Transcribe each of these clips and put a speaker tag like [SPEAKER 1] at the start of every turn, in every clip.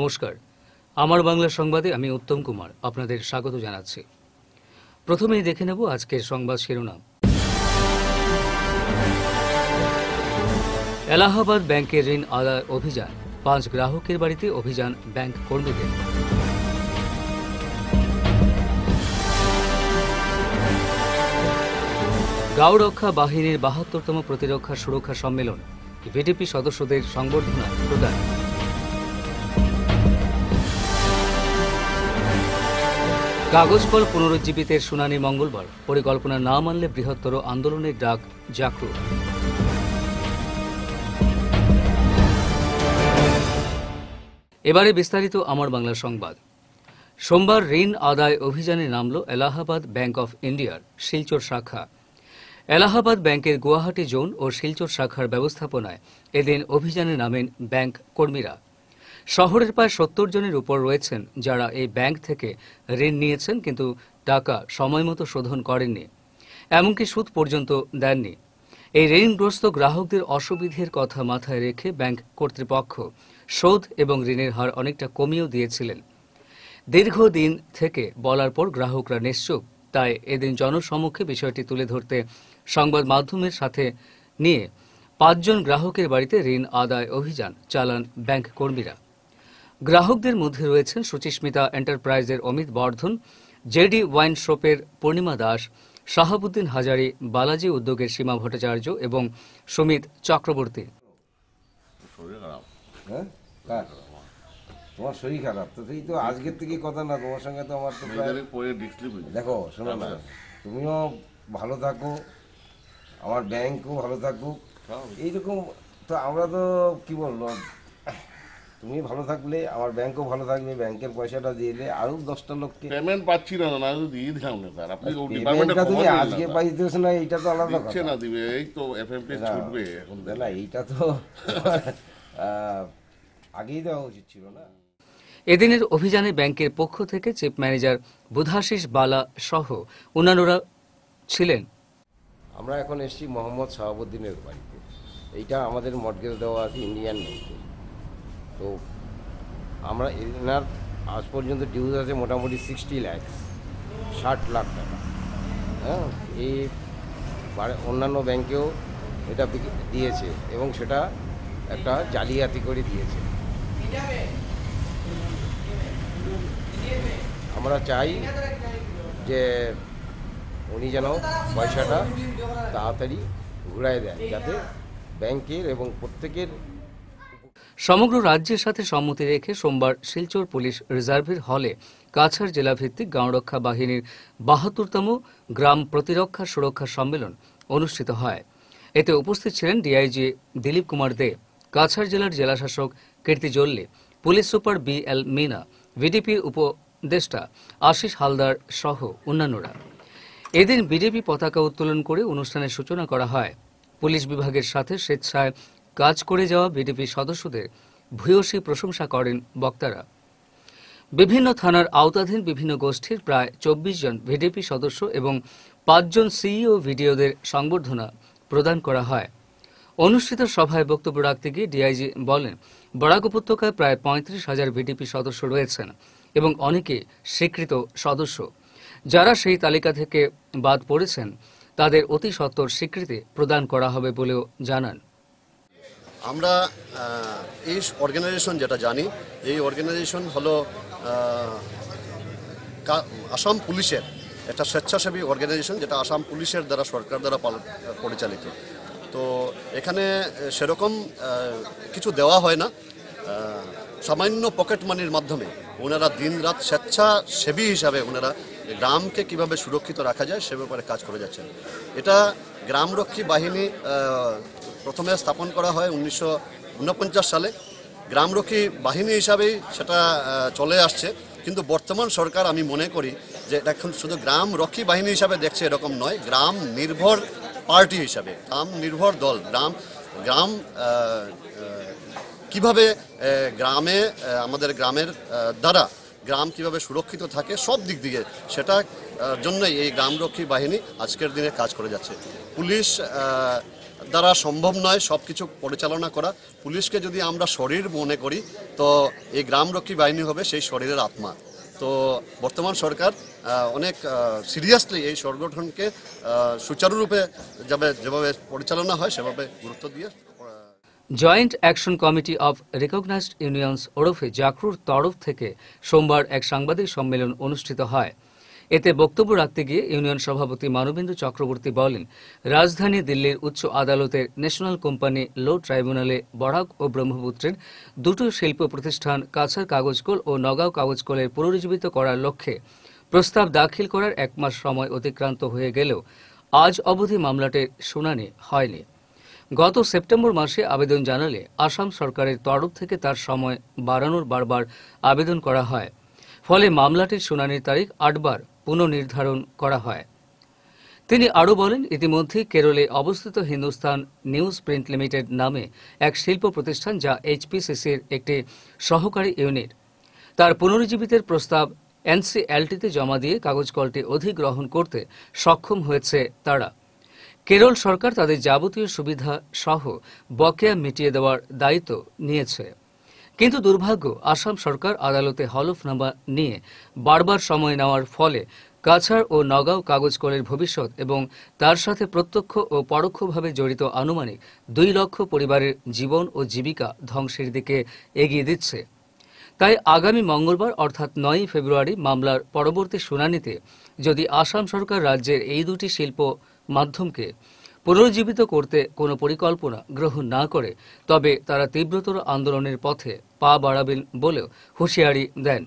[SPEAKER 1] নমস্কার, আমার বাংলা সংবাদে আমি উত্তম কুমার আপনাদের স্বাগত জানাচ্ছি। প্রথমেই দেখে নেব আজকের সংবাদ শিরোনাম। এলাহাবাদ ব্যাংকের ঋণ আদায় অভিযান, 5 গ্রাহকের বাড়িতে অভিযান ব্যাংক কর্মীদের। গাঁও রক্ষা বাহিনীর 72তম প্রতিরক্ষা সুরক্ষা সম্মেলন, ভিডিপি সদস্যদের সংবর্ধনা প্রদান। কাগজকল পুনরুজ্জীবিতের শুনানি মঙ্গলবার, পরিকল্পনা না মানলে বৃহত্তর আন্দোলনের ডাক জাকরুর। এবারে বিস্তারিত আমার বাংলা সংবাদ। সোমবার ঋণ আদায় অভিযানে নামল এলাহাবাদ ব্যাংক অফ ইন্ডিয়ার শিলচর শাখা। এলাহাবাদ ব্যাংকের গুয়াহাটি জোন ও শিলচর শাখার ব্যবস্থাপনায় এদিন অভিযানে নামেন ব্যাংক কর্মীরা। শহরের প্রায় 70 জনের উপর রয়েছেন যারা এই ব্যাংক থেকে ঋণ নিয়েছেন কিন্তু টাকা সময়মতো শোধন করেননি, এমনকি সুদ পর্যন্ত দেননি। এই ঋণগ্রস্ত গ্রাহকদের অসুবিধের কথা মাথায় রেখে ব্যাংক কর্তৃপক্ষ শোধ এবং ঋণের হার অনেকটা কমিয়েও দিয়েছিলেন। দীর্ঘদিন থেকে বলার পর গ্রাহকরা নিশ্চুপ, তাই এদিন জনসমক্ষে বিষয়টি তুলে ধরতে সংবাদ মাধ্যমের সাথে নিয়ে 5 জন গ্রাহকের বাড়িতে ঋণ আদায় অভিযান চালান ব্যাংক কর্মীরা। গ্রাহকদের মধ্যে রয়েছেন সুচিস্মিতা এন্টারপ্রাইজের অমিত বর্ধন, জেডি ওয়াইন শপের পূর্ণিমা দাস, শাহাবুদ্দিন হাজারি, বালাজি উদ্যোগের সীমা ভট্টাচার্য এবং সুমিত চক্রবর্তী।
[SPEAKER 2] তোমার শরীর খারাপ তো, সেই তো আজকের থেকে কথা না, তোমার সঙ্গে তো আমার তো দেখো শোনো না, তুমিও ভালো থাকো, আমার ব্যাংকও ভালো থাকুক, এইরকম তো আমরা তো কি বললো, তুমি ভালো থাকলে আমার ব্যাংকও ভালো থাকবে, ব্যাংকের পয়সাটা দিলে আরো 10টা লোককে
[SPEAKER 3] পেমেন্ট পাচ্ছি না, না দিয়ে দিলাম না স্যার, আপনি
[SPEAKER 2] পেমেন্টটা তুমি আজকে পাইতেছ না, এইটা তো আলাদা কথা
[SPEAKER 3] না, দিবে এই তো এফএমপি ছুটবে এখন
[SPEAKER 2] না, এইটা তো আগেই দেওয়া উচিত ছিল না।
[SPEAKER 1] এদিনের অভিযানে ব্যাংকের পক্ষ থেকে চিফ ম্যানেজার বুধাশিস বালা সহ অন্যান্যরা ছিলেন।
[SPEAKER 2] আমরা এখন এসেছি মোহাম্মদ শাহাবুদ্দিনের বাড়িতে। এইটা আমাদের মর্টগেজ দেওয়া আছে ইন্ডিয়ান ব্যাংকে। তো আমরা এনার আজ পর্যন্ত ডিউজ আছে মোটামুটি 60 লাখ, 60 লাখ টাকা। হ্যাঁ, এই অন্যান্য ব্যাংকেও এটা দিয়েছে এবং সেটা একটা জালিয়াতি করে দিয়েছে। আমরা চাই যে উনি যেন পয়সাটা তাড়াতাড়ি ঘুরায় দেয়, যাতে ব্যাংকের এবং প্রত্যেকের।
[SPEAKER 1] সমগ্র রাজ্যের সাথে সম্মতি রেখে সোমবার শিলচর পুলিশ রিজার্ভের হলে কাছাড় জেলাভিত্তিক গাঁও রক্ষা বাহিনীর 72তম গ্রাম প্রতিরক্ষা সুরক্ষা সম্মেলন অনুষ্ঠিত হয়। এতে উপস্থিত ছিলেন ডিআইজি দিলীপ কুমার দে, কাছাড় জেলার জেলাশাসক Kirti Jalli, police super BL Meena, ভিডিপির উপদেষ্টা আশিস হালদার সহ অন্যান্যরা। এদিন বিজেপি পতাকা উত্তোলন করে অনুষ্ঠানের সূচনা করা হয়। পুলিশ বিভাগের সাথে স্বেচ্ছায় কাজ করে যাওয়া বিজেপি সদস্যদের ভূয়সী প্রশংসা করেন বক্তারা। বিভিন্ন থানার আওতাধীন বিভিন্ন গোষ্ঠীর প্রায় 24 জন ভিডিপি সদস্য এবং 5 জন সিইও ভিডিওদের সংবর্ধনা প্রদান করা হয়। অনুষ্ঠিত সভায় বক্তব্য রাখতে গিয়ে ডিআইজি বলেন, বরাক উপত্যকায় প্রায় 35,000 ভিডিপি সদস্য রয়েছেন এবং অনেকে স্বীকৃত সদস্য। যারা সেই তালিকা থেকে বাদ পড়েছেন তাদের অতি সত্বর স্বীকৃতি প্রদান করা হবে বলেও জানান।
[SPEAKER 4] আমরা এই অর্গানাইজেশন যেটা জানি, এই অর্গানাইজেশন হলো আসাম পুলিশের একটা স্বেচ্ছাসেবী অর্গানাইজেশন, যেটা আসাম পুলিশের দ্বারা সরকার দ্বারা পরিচালিত। তো এখানে সেরকম কিছু দেওয়া হয় না, সামান্য পকেট মানির মাধ্যমে ওনারা দিনরাত স্বেচ্ছাসেবী হিসাবে ওনারা গ্রামকে কিভাবে সুরক্ষিত রাখা যায় সে ব্যাপারে কাজ করে যাচ্ছেন। এটা গ্রামরক্ষী বাহিনী প্রথমে স্থাপন করা হয় 1949 সালে। গ্রামরক্ষী বাহিনী হিসাবেই সেটা চলে আসছে, কিন্তু বর্তমান সরকার আমি মনে করি যে এটা এখন শুধু গ্রামরক্ষী বাহিনী হিসাবে দেখছে এরকম নয়, গ্রাম নির্ভর পার্টি হিসাবে, গ্রাম নির্ভর দল, গ্রাম কিভাবে গ্রামে আমাদের গ্রামের দ্বারা গ্রাম কিভাবে সুরক্ষিত থাকে সব দিক দিয়ে, সেটার জন্যই এই গ্রামরক্ষী বাহিনী আজকের দিনে কাজ করে যাচ্ছে। পুলিশ দ্বারা সম্ভব নয় সব কিছু পরিচালনা করা। পুলিশকে যদি আমরা শরীর মনে করি তো এই গ্রামরক্ষী বাহিনী হবে সেই শরীরের আত্মা। তো বর্তমান সরকার অনেক সিরিয়াসলি এই সংগঠনকে সুচারুরূপে যেভাবে পরিচালনা হয় সেভাবে গুরুত্ব দিয়ে
[SPEAKER 1] joint action committee of recognised unions ওরফে জাকরুর তরফ থেকে সোমবার এক সাংবাদিক সম্মেলন অনুষ্ঠিত হয়। এতে বক্তব্য রাখতে গিয়ে ইউনিয়ন সভাপতি মানবেন্দু চক্রবর্তী বলেন, রাজধানী দিল্লির উচ্চ আদালতের ন্যাশনাল কোম্পানি ল ট্রাইব্যুনালে বরাক ও ব্রহ্মপুত্রের দুটো শিল্প প্রতিষ্ঠান কাছাড় কাগজকল ও নগাঁও কাগজকলের পুনরুজ্জীবিত করার লক্ষ্যে প্রস্তাব দাখিল করার 1 মাস সময় অতিক্রান্ত হয়ে গেলেও আজ অবধি মামলাটির শুনানি হয়নি। গত সেপ্টেম্বর মাসে আবেদন জানালে আসাম সরকারের তরফ থেকে তার সময় বাড়ানোর বারবার আবেদন করা হয়। ফলে মামলাটির শুনানির তারিখ 8 বার পুনর্নির্ধারণ করা হয়। তিনি আরও বলেন, ইতিমধ্যে কেরলে অবস্থিত হিন্দুস্তান নিউজ প্রিন্ট লিমিটেড নামে এক শিল্প প্রতিষ্ঠান, যা এইচপিসিসির একটি সহকারী ইউনিট, তার পুনরুজ্জীবিতের প্রস্তাব এনসিএলটিতে জমা দিয়ে কাগজ কলটি অধিগ্রহণ করতে সক্ষম হয়েছে তারা। কেরল সরকার তাদের যাবতীয় সুবিধা সহ বকেয়া মিটিয়ে দেওয়ার দায়িত্ব নিয়েছে। কিন্তু দুর্ভাগ্য, আসাম সরকার আদালতে হলফনামা নিয়ে বারবার সময় নেওয়ার ফলে কাছাড় ও নগাঁও কাগজ কলের ভবিষ্যৎ এবং তার সাথে প্রত্যক্ষ ও পরোক্ষভাবে জড়িত আনুমানিক 2 লক্ষ পরিবারের জীবন ও জীবিকা ধ্বংসের দিকে এগিয়ে দিচ্ছে। তাই আগামী মঙ্গলবার অর্থাৎ 9 ফেব্রুয়ারি মামলার পরবর্তী শুনানিতে যদি আসাম সরকার রাজ্যের এই দুটি শিল্প মাধ্যমকে পুনরুজ্জীবিত করতে কোনো পরিকল্পনা গ্রহণ না করে, তবে তারা তীব্রতর আন্দোলনের পথে পা বাড়াবেন বলেও হুঁশিয়ারি দেন।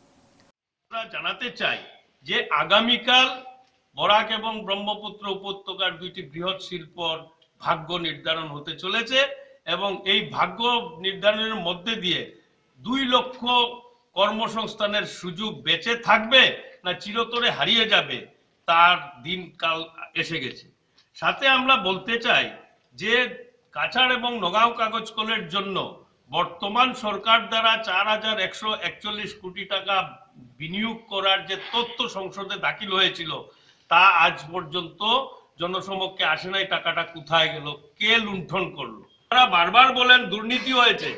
[SPEAKER 5] আমরা জানাতে চাই যে আগামীকাল বরাক এবং ব্রহ্মপুত্র উপত্যকার 2টি বৃহৎ শিল্পর ভাগ্য নির্ধারণ হতে চলেছে এবং এই ভাগ্য নির্ধারণের মধ্যে দিয়ে 2 লক্ষ কর্মসংস্থানের সুযোগ বেঁচে থাকবে না চিরতরে হারিয়ে যাবে তার দিনকাল এসে গেছে। সাথে আমরা বলতে চাই যে কাছাড় এবং নগাঁও কাগজ কলের জন্য বর্তমান সরকার দ্বারা 4141 কোটি টাকা বিনিয়োগ করার যে তথ্য সংসদে দাখিল হয়েছিল তা আজ পর্যন্ত জনসমক্ষে আসে নাই। টাকাটা কোথায় গেল, কে লুণ্ঠন করলো? তারা বারবার বলেন দুর্নীতি হয়েছে।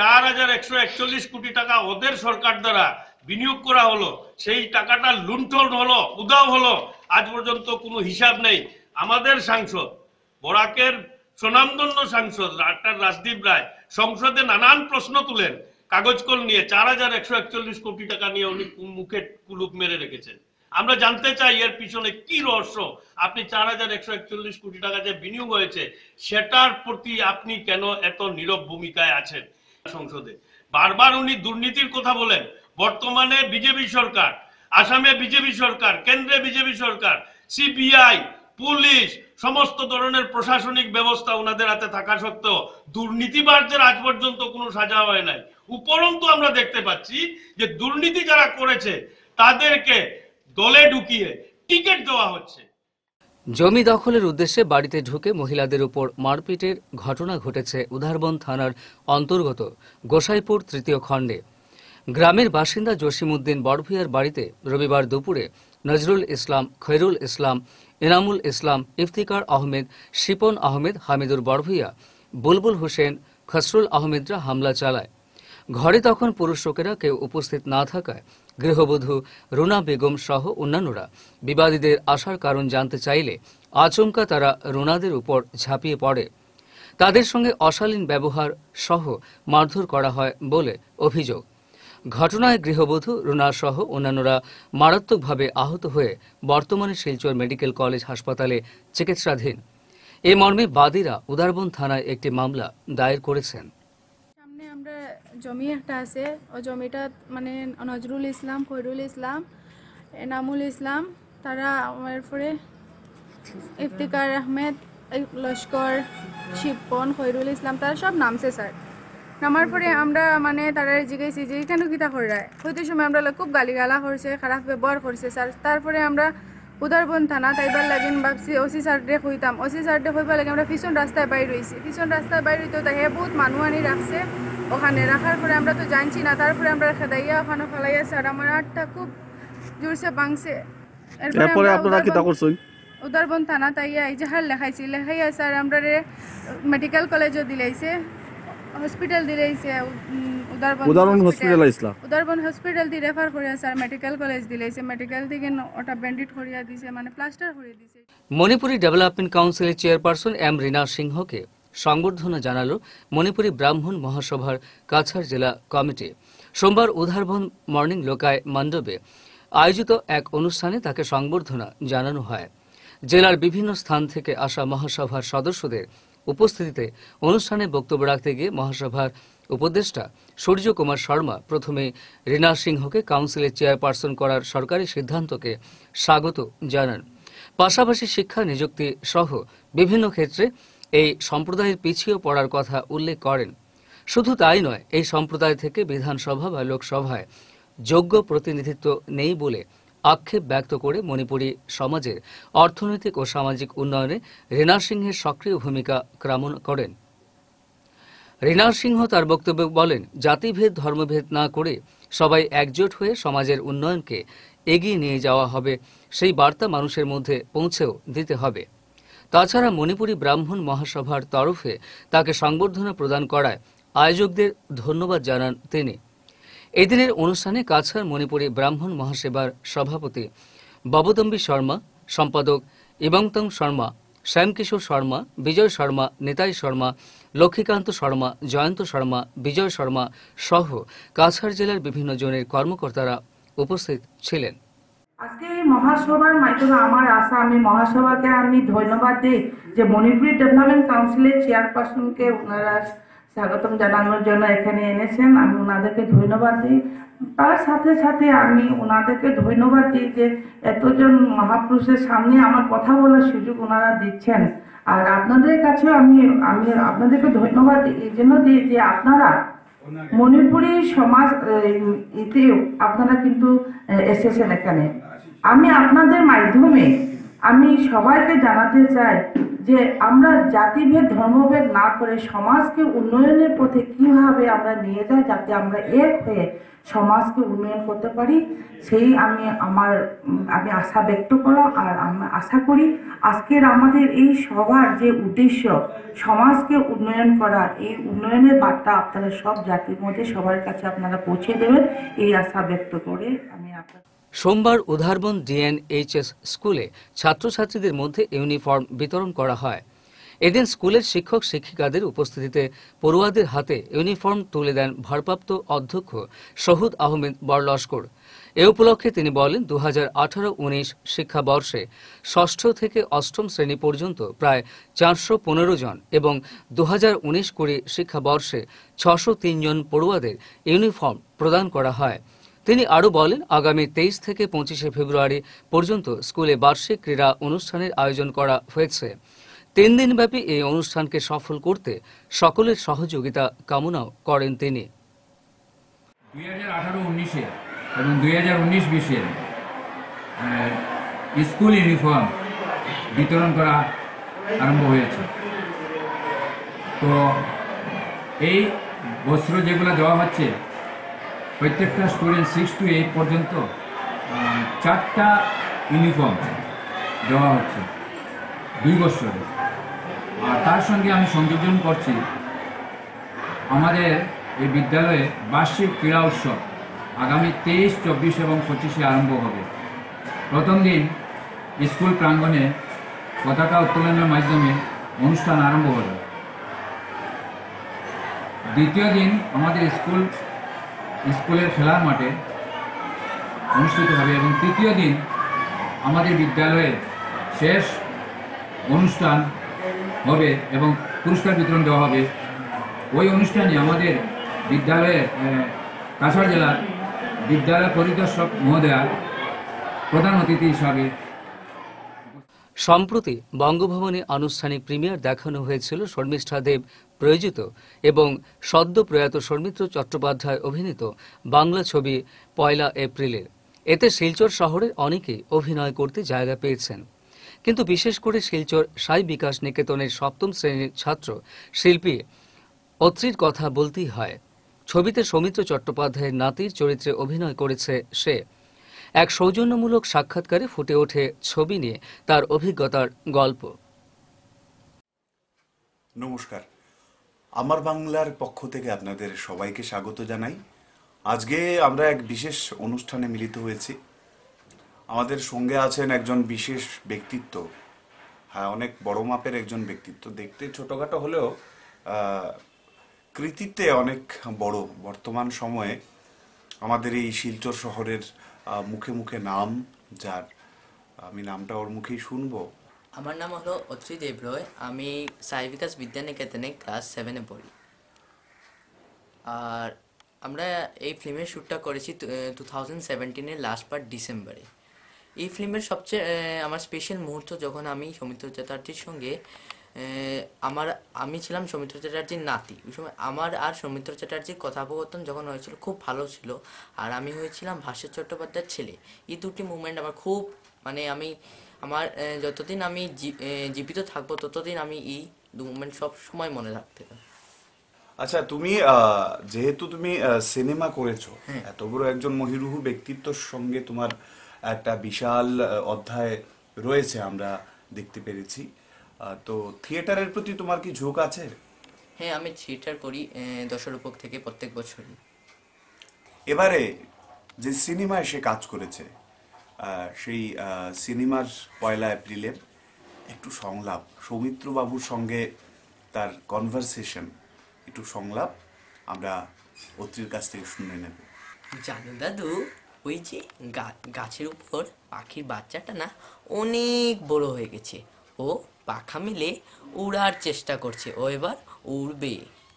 [SPEAKER 5] 4141 কোটি টাকা ওদের সরকার দ্বারা বিনিয়োগ করা হলো, সেই টাকাটা লুণ্ঠন হলো, উধাও হলো, আজ পর্যন্ত কোনো হিসাব নেই। আমাদের সাংসদ, বরাকের স্বনামধন্য সাংসদ ডাক্তার রাজদীপ রায় সংসদে নানান প্রশ্ন তুলেন কাগজকল নিয়ে। 4141 কোটি টাকা নিয়ে উনি মুখে কুলুপ মেরে রেখেছেন। আমরা জানতে চাই এর পিছনে কি রহস্য। আপনি 4141 কোটি টাকা যে বিনিয়োগ হয়েছে সেটার প্রতি আপনি কেন এত নীরব ভূমিকায় আছেন? সংসদে বারবার উনি দুর্নীতির কথা বলেন। বর্তমানে বিজেপি সরকার, আসামে বিজেপি সরকার, কেন্দ্রে বিজেপি সরকার, সিবিআই, পুলিশ, সমস্ত ধরনের প্রশাসনিক ব্যবস্থা ওনাদের হাতে থাকা সত্ত্বেও দুর্নীতিবাজদের আজ পর্যন্ত কোনো সাজা হয় নাই। উপরন্তু আমরা দেখতে পাচ্ছি যে দুর্নীতি যারা করেছে তাদেরকে দলে ঢুকিয়ে টিকিট দেওয়া হচ্ছে।
[SPEAKER 1] জমি দখলের উদ্দেশ্যে বাড়িতে ঢুকে মহিলাদের উপর মারপিটের ঘটনা ঘটেছে উধারবন থানার অন্তর্গত গোসাইপুর 3য় খণ্ডে। গ্রামের বাসিন্দা জসিমউদ্দিন বড়ভূঁইয়ার বাড়িতে রবিবার দুপুরে নজরুল ইসলাম, খৈরুল ইসলাম, ইনামুল ইসলাম, ইফতিকার আহমেদ, শিপন আহমেদ, হামিদুর বড়ভূঁইয়া, বুলবুল হোসেন, খসরুল আহমেদরা হামলা চালায়। ঘরে তখন পুরুষ লোকেরা কেউ উপস্থিত না থাকায় গৃহবধূ রুনা বেগম সহ অন্যান্যরা বিবাদীদের আসার কারণ জানতে চাইলে আচমকা তারা রুনাদের উপর ঝাঁপিয়ে পড়ে। তাদের সঙ্গে অশালীন ব্যবহার সহ মারধর করা হয় বলে অভিযোগ। ঘটনায় গৃহবধূ রুনা সহ অন্যান্যরা মারাত্মকভাবে আহত হয়ে বর্তমানে শিলচর মেডিকেল কলেজ হাসপাতালে চিকিৎসাধীন। এ মর্মে বাদীরা উধারবন থানায় একটি মামলা দায়ের করেছেন।
[SPEAKER 6] সামনে আমরা জমি একটা আছে, ওই জমিটা মানে নজরুল ইসলাম, খৈরুল ইসলাম, এনামুল ইসলাম, তারা আমার পরে ইফতিকার আহমেদ, লস্কর, শিপন, খৈরুল ইসলাম, তারা সব নামছে স্যার। নামার পরে আমরা মানে তারা জিজ্ঞাসি যে কেন কিতা করে হইতে সময় আমরা খুব গালিগালা করছে, খারাপ ব্যবহার করছে স্যার। তারপরে আমরা উধারবন থানা তাইবার লাগিন ভাবছি ওসি স্যারডে হইতাম। ওসি স্যারডে হইবার লাগে আমরা পিছন রাস্তায় বাইর হয়েছি। পিছন রাস্তায় বাইর হইতেও তাই বহুত মানুষ আনি রাখছে ওখানে। রাখার পরে আমরা তো জানছি না, তারপরে আমরা খেদাইয়া ওখানে ফেলাইয়া স্যার আমার হাতটা খুব জোরসে ভাঙছে।
[SPEAKER 7] এরপরে আপনারা কিতা করছেন?
[SPEAKER 6] উদারবন থানা তাইয়া ইজাহার লেখাইছি, লেখাইয়া স্যার আমরা মেডিকেল কলেজও দিলাইছে, হসপিটাল দিলাইছে,
[SPEAKER 7] উদাহরণ হসপিটাল আইসলা
[SPEAKER 6] উদারবন হসপিটাল দি রেফার করিয়া স্যার মেডিকেল কলেজ দিলাইছে, মেডিকেল থেকে ওটা ব্যান্ডেড করিয়া দিছে, মানে প্লাস্টার করিয়া দিছে।
[SPEAKER 1] মণিপুরি ডেভেলপমেন্ট কাউন্সিলের চেয়ারপারসন এম রীনা সিংহকে সংবর্ধনা জানালো মণিপুরি ব্রাহ্মণ মহাসভার কাছাড় জেলা কমিটি। সোমবার উদারবন মর্নিং লোকায় মণ্ডপে আয়োজিত এক অনুষ্ঠানে তাকে সংবর্ধনা জানানো হয়। জেলার বিভিন্ন স্থান থেকে আসা মহাসভার সদস্যদের উপস্থিতিতে অনুষ্ঠানে বক্তব্য রাখতে গিয়ে মহাসভার উপদেষ্টা সূর্য কুমার শর্মা প্রথমে রীনা সিংহকে কাউন্সিলের চেয়ারপারসন করার সরকারি সিদ্ধান্তকে স্বাগত জানান। পাশাপাশি শিক্ষা নিযুক্তি সহ বিভিন্ন ক্ষেত্রে এই সম্প্রদায়ের পিছিয়ে পড়ার কথা উল্লেখ করেন। শুধু তাই নয়, এই সম্প্রদায় থেকে বিধানসভা বা লোকসভায় যোগ্য প্রতিনিধিত্ব নেই বলে আক্ষেপ ব্যক্ত করে মণিপুরী সমাজের অর্থনৈতিক ও সামাজিক উন্নয়নে রীনা সিংহের সক্রিয় ভূমিকা কামনা করেন। রীনা সিংহ তার বক্তব্যে বলেন, জাতিভেদ ধর্মভেদ না করে সবাই একজোট হয়ে সমাজের উন্নয়নকে এগিয়ে নিয়ে যাওয়া হবে, সেই বার্তা মানুষের মধ্যে পৌঁছেও দিতে হবে। তাছাড়া মণিপুরি ব্রাহ্মণ মহাসভার তরফে তাকে সংবর্ধনা প্রদান করায় আয়োজকদের ধন্যবাদ জানান তিনি। এদিনের অনুষ্ঠানে কাছাড় মণিপুরি ব্রাহ্মণ মহাসেবার সভাপতি ববদম্বী শর্মা, সম্পাদক ইবংতং শর্মা, শ্যামকিশোর শর্মা, বিজয় শর্মা, নিতাই শর্মা, লক্ষ্মীকান্ত শর্মা, জয়ন্ত শর্মা, বিজয় শর্মা সহ কাছাড় জেলার বিভিন্ন জনের কর্মকর্তারা উপস্থিত ছিলেন।
[SPEAKER 8] আজকে এই মহাসভার মাধ্যমে আমার আশা, আমি মহাসভাকে আমি ধন্যবাদ দিই যে মণিপুরি ডেভেলপমেন্ট কাউন্সিলের চেয়ারপারসনকে ওনারা স্বাগতম জানানোর জন্য এখানে এনেছেন, আমি ওনাদেরকে ধন্যবাদ দিই। তার সাথে সাথে আমি ওনাদেরকে ধন্যবাদ দিই যে এতজন মহাপুরুষের সামনে আমার কথা বলার সুযোগ ওনারা দিচ্ছেন। আর আপনাদের কাছেও আমি আপনাদেরকে ধন্যবাদ এই জন্য দিই যে আপনারা মণিপুরি সমাজ এতেও আপনারা কিন্তু এসেছেন এখানে। আমি আপনাদের মাধ্যমে আমি সবাইকে জানাতে চাই যে আমরা জাতিভেদ ধর্মভেদ না করে সমাজকে উন্নয়নের পথে কিভাবে আমরা নিয়ে যাই, যাতে আমরা এক হয়ে সমাজকে উন্নয়ন করতে পারি, সেই আমি আশা ব্যক্ত করলাম। আর আমি আশা করি আজকের আমাদের এই সভার যে উদ্দেশ্য সমাজকে উন্নয়ন করা, এই উন্নয়নের বার্তা আপনারা সব জাতির মধ্যে সবার কাছে আপনারা পৌঁছে দেবেন, এই আশা ব্যক্ত করে আমি আপনার।
[SPEAKER 1] সোমবার উদারবন ডিএনএইচএস স্কুলে ছাত্রছাত্রীদের মধ্যে ইউনিফর্ম বিতরণ করা হয়। এদিন স্কুলের শিক্ষক শিক্ষিকাদের উপস্থিতিতে পড়ুয়াদের হাতে ইউনিফর্ম তুলে দেন ভারপ্রাপ্ত অধ্যক্ষ শহুদ আহমেদ বরলস্কর। এ উপলক্ষে তিনি বলেন, 2018-19 শিক্ষাবর্ষে 6ষ্ঠ থেকে 8ম শ্রেণী পর্যন্ত প্রায় 415 জন এবং 2019-20 শিক্ষাবর্ষে 603 জন পড়ুয়াদের ইউনিফর্ম প্রদান করা হয়। তিনি আরও বলেন, আগামী 23 থেকে 25 ফেব্রুয়ারি পর্যন্ত স্কুলে বার্ষিক ক্রীড়া অনুষ্ঠানের আয়োজন করা হয়েছে। 3 দিনব্যাপী এই অনুষ্ঠানকে সফল করতে সকলের সহযোগিতা কামনা করেন তিনি।
[SPEAKER 9] 2018-19 এবং 2019-20 স্কুল ইউনিফর্ম বিতরণ করা আরম্ভ হয়েছে। তো এই বস্ত্র যেগুলো দেওয়া হচ্ছে প্রত্যেকটা স্টুডেন্ট 6 to 8 পর্যন্ত 4টা ইউনিফর্ম দেওয়া হচ্ছে 2 বছরে। আর তার সঙ্গে আমি সংযোজন করছি আমাদের এই বিদ্যালয়ে বার্ষিক ক্রীড়া উৎসব আগামী 23, 24 এবং 25 আরম্ভ হবে। প্রথম দিন স্কুল প্রাঙ্গণে পতাকা উত্তোলনের মাধ্যমে অনুষ্ঠান আরম্ভ হবে। দ্বিতীয় দিন আমাদের স্কুলের খেলার মাঠে অনুষ্ঠিত হবে এবং তৃতীয় দিন আমাদের বিদ্যালয়ে শেষ অনুষ্ঠান হবে এবং পুরস্কার বিতরণ দেওয়া হবে। ওই অনুষ্ঠানে আমাদের বিদ্যালয়ের কাছাড় জেলার বিদ্যালয় পরিদর্শক মহোদয়া প্রধান অতিথি হিসাবে।
[SPEAKER 1] সম্প্রতি বঙ্গভবনে আনুষ্ঠানিক প্রিমিয়ার দেখানো হয়েছিল শর্মিষ্ঠা দেব প্রযোজিত এবং সদ্য প্রয়াত সৌমিত্র চট্টোপাধ্যায় অভিনীত বাংলা ছবি 1 এপ্রিলের। এতে শিলচর শহরের অনেকেই অভিনয় করতে জায়গা পেয়েছেন, কিন্তু বিশেষ করে শিলচর সাই বিকাশ নিকেতনের 7ম শ্রেণীর ছাত্র শিল্পী অত্রির কথা বলতেই হয়। ছবিতে সৌমিত্র চট্টোপাধ্যায়ের নাতির চরিত্রে অভিনয় করেছে সে। এক সৌজন্যমূলক সাক্ষাৎকারে ফুটে ওঠে ছবি নিয়ে তার অভিজ্ঞতার গল্প।
[SPEAKER 10] নমস্কার, আমার বাংলার পক্ষ থেকে আপনাদের সবাইকে স্বাগত জানাই। আজকে আমরা এক বিশেষ অনুষ্ঠানে মিলিত হয়েছি। আমাদের সঙ্গে আছেন একজন বিশেষ ব্যক্তিত্ব, হ্যাঁ অনেক বড় মাপের একজন ব্যক্তিত্ব, দেখতে ছোটখাটো হলেও কৃতিত্বে অনেক বড়। বর্তমান সময়ে আমাদের এই শিলচর শহরের মুখে মুখে নাম, যার আমি নামটা ওর মুখেই শুনবো।
[SPEAKER 11] আমার নাম হলো অত্রি দেবরয়। আমি সাই বিকাশ বিদ্যানিকেতনে ক্লাস 7-এ পড়ি। আর আমরা এই ফিল্মের শ্যুটটা করেছি 2017-এর লাস্ট পার্ট ডিসেম্বরে। এই ফিল্মের সবচেয়ে আমার স্পেশাল মুহূর্ত যখন আমি সৌমিত্র চ্যাটার্জির সঙ্গে আমি ছিলাম সৌমিত্র চ্যাটার্জির নাতি। ওই সময় আমার আর সৌমিত্র চ্যাটার্জির কথোপকথন যখন হয়েছিল খুব ভালো ছিল। আর আমি হয়েছিলাম ভাস্বর চট্টোপাধ্যায়ের ছেলে। এই দুটি মুভমেন্ট আমার খুব আমার যতদিন আমি জীবিত থাকবো ততদিন আমি এই দু মুভমেন্ট সব সময় মনে রাখতে পারি।
[SPEAKER 10] আচ্ছা, তুমি যেহেতু তুমি সিনেমা করেছো, এত বড় একজন মহিরুহ ব্যক্তিত্বর সঙ্গে তোমার একটা বিশাল অধ্যায় রয়েছে আমরা দেখতে পেরেছি। তো থিয়েটারের প্রতি তোমার কি ঝোঁক আছে?
[SPEAKER 11] হ্যাঁ, আমি থিয়েটার করি দশরূপক থেকে প্রত্যেক বছরই।
[SPEAKER 10] এবারে যে সিনেমায় সে কাজ করেছে, সেই সিনেমার 1 এপ্রিলের একটু সংলাপ, সৌমিত্র বাবুর সঙ্গে তার কনভারসেশন, একটু সংলাপ আমরা অত্রির কাছ থেকে শুনে নেব।
[SPEAKER 11] জানো দাদু, ওই যে গাছের উপর পাখির বাচ্চাটা না অনেক বড় হয়ে গেছে। ও পাখা মেলে উড়ার চেষ্টা করছে, ও এবার উড়বে।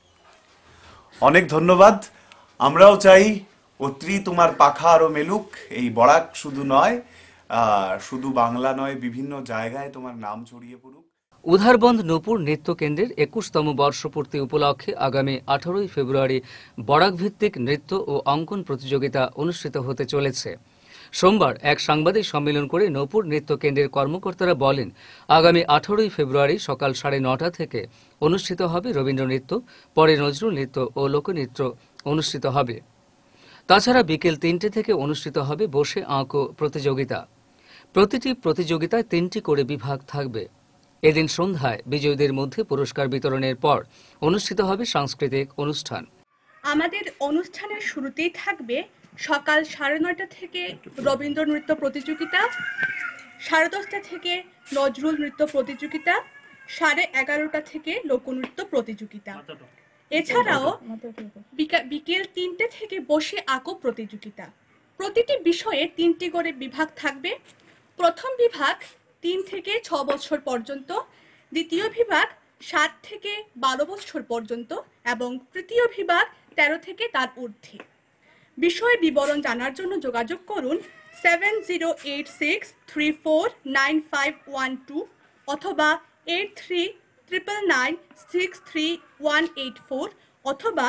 [SPEAKER 10] অনেক ধন্যবাদ। আমরাও চাই অত্রি তোমার পাখা আরো মেলুক। এই বরাক শুধু নয়, শুধু বাংলা নয়, বিভিন্ন জায়গায় তোমার নাম ছড়িয়ে পড়ুক।
[SPEAKER 1] উধারবন্দ নূপুর নৃত্য কেন্দ্রের 21তম বর্ষপূর্তি উপলক্ষে আগামী 18ই ফেব্রুয়ারি বরাক ভিত্তিক নৃত্য ও অঙ্কন প্রতিযোগিতা অনুষ্ঠিত হতে চলেছে। সোমবার এক সাংবাদিক সম্মেলন করে নূপুর নৃত্য কেন্দ্রের কর্মকর্তারা বলেন, আগামী 18ই ফেব্রুয়ারি সকাল 9:30 থেকে অনুষ্ঠিত হবে রবীন্দ্র নৃত্য, পরে নজরুল নৃত্য ও লোকনৃত্য অনুষ্ঠিত হবে। তাছাড়া বিকেল 3টে থেকে অনুষ্ঠিত হবে বসে আঁকো প্রতিযোগিতা। প্রতিটি প্রতিযোগিতায় 3টি করে বিভাগ থাকবে। এদিন সন্ধ্যায় বিজয়ীদের মধ্যে পুরস্কার বিতরণের পর অনুষ্ঠিত হবে সাংস্কৃতিক অনুষ্ঠান।
[SPEAKER 12] আমাদের অনুষ্ঠানের শুরুতেই থাকবে সকাল 9:30 থেকে রবীন্দ্র নৃত্য প্রতিযোগিতা, 10:30 থেকে নজরুল নৃত্য প্রতিযোগিতা, 11:30 থেকে লোকনৃত্য প্রতিযোগিতা। এছাড়াও বিকেল 3টে থেকে বসে আঁকো প্রতিযোগিতা। প্রতিটি বিষয়ে 3টি করে বিভাগ থাকবে। প্রথম বিভাগ 3 থেকে 6 বছর পর্যন্ত, দ্বিতীয় বিভাগ 7 থেকে 12 বছর পর্যন্ত এবং তৃতীয় বিভাগ 13 থেকে তার ঊর্ধ্বে। বিষয় বিবরণ জানার জন্য যোগাযোগ করুন 7086349512 অথবা 8399963184 অথবা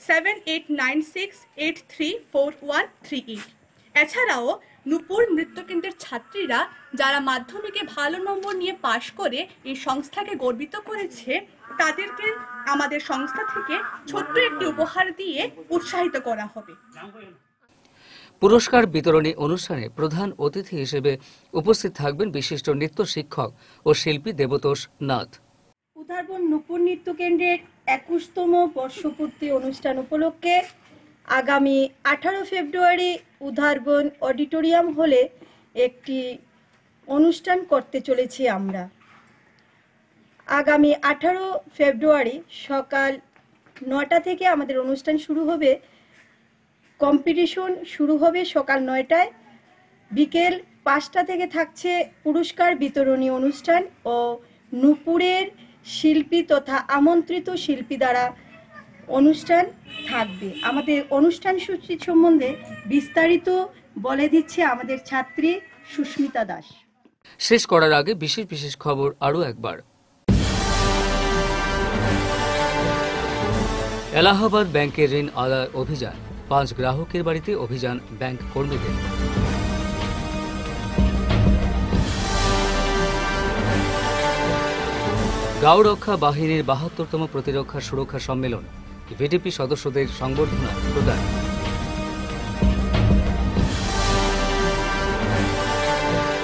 [SPEAKER 12] 7896834138। এছাড়াও নূপুর নৃত্যকেন্দ্রের ছাত্রীরা যারা মাধ্যমিকে ভালো নম্বর নিয়ে পাশ করে এই সংস্থাকে গর্বিত করেছে, তাদেরকে আমাদের সংস্থা থেকে ছোট্ট একটি উপহার দিয়ে উৎসাহিত করা হবে।
[SPEAKER 1] পুরস্কার বিতরণী অনুষ্ঠানে প্রধান অতিথি হিসেবে উপস্থিত থাকবেন বিশিষ্ট নৃত্য শিক্ষক ও শিল্পী দেবতোষ নাথ।
[SPEAKER 13] উধারবন্দ নূপুর নৃত্য কেন্দ্রের 21তম বর্ষপূর্তি অনুষ্ঠান উপলক্ষে আগামী 18 ফেব্রুয়ারি উধারবন্দ অডিটোরিয়াম হলে একটি অনুষ্ঠান করতে চলেছি আমরা। আগামী 18 ফেব্রুয়ারি সকাল 9টা থেকে আমাদের অনুষ্ঠান শুরু হবে। কম্পিটিশন শুরু হবে সকাল 9টায়। বিকেল 5টা থেকে থাকছে পুরস্কার বিতরণী অনুষ্ঠান ও নূপুরের শিল্পী তথা আমন্ত্রিত শিল্পী দ্বারা অনুষ্ঠান থাকবে। আমাদের অনুষ্ঠান সূচি সম্বন্ধে বিস্তারিত বলে দিচ্ছে আমাদের ছাত্রী সুস্মিতা দাস।
[SPEAKER 1] শেষ করার আগে বিশেষ বিশেষ খবর আরও একবার। এলাহাবাদ ব্যাংকের ঋণ আদায় অভিযান, 5 গ্রাহকের বাড়িতে অভিযান ব্যাংক কর্মীদের। গাঁওরক্ষা বাহিনীর 72তম প্রতিরক্ষা সুরক্ষা সম্মেলন, ভিডিপি সদস্যদের সংবর্ধনা প্রদান।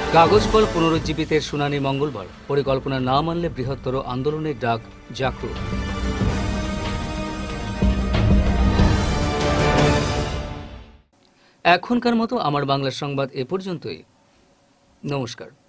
[SPEAKER 1] কাগজ কল পুনরুজ্জীবিতের শুনানি মঙ্গলবার, পরিকল্পনা না মানলে বৃহত্তর আন্দোলনের ডাক জাকরুর। এখনকার মতো আমার বাংলা সংবাদ এ পর্যন্তই। নমস্কার।